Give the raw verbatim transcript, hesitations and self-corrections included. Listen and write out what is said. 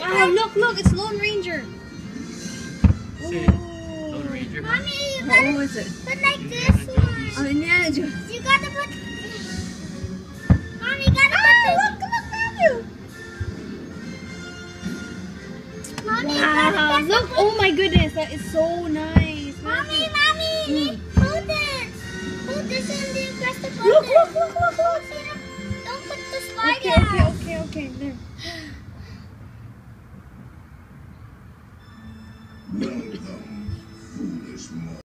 Wow, look, look, it's Lone Ranger. See, Lone Ranger. Mommy, you Oh, gotta what is it? put like this one. Oh, Indiana Jones. You gotta put. Mommy, you gotta Ah, put look, look, Matthew. this. Mommy, you gotta Wow, put look, the- oh my goodness, that is so nice. Mommy, mommy, hold this. Hold this and then press the button. Look, look, look, look, look. Don't put the slide Okay, down. okay, okay, okay, there. Welcome, foolish mortal.